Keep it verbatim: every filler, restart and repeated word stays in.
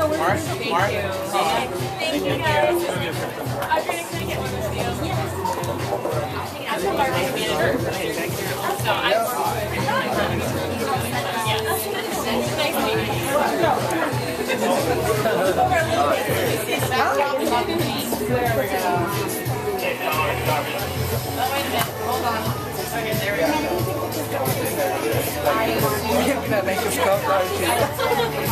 Mark, Thank Mark. you. Thank you, guys. Audrina, can I get one of those deals? Yes. I'm the marketing manager. So I work with my brother. Yeah. Nice meeting you. There we go. Oh, wait a minute. Hold on. Okay, there we go. Can I make a scope?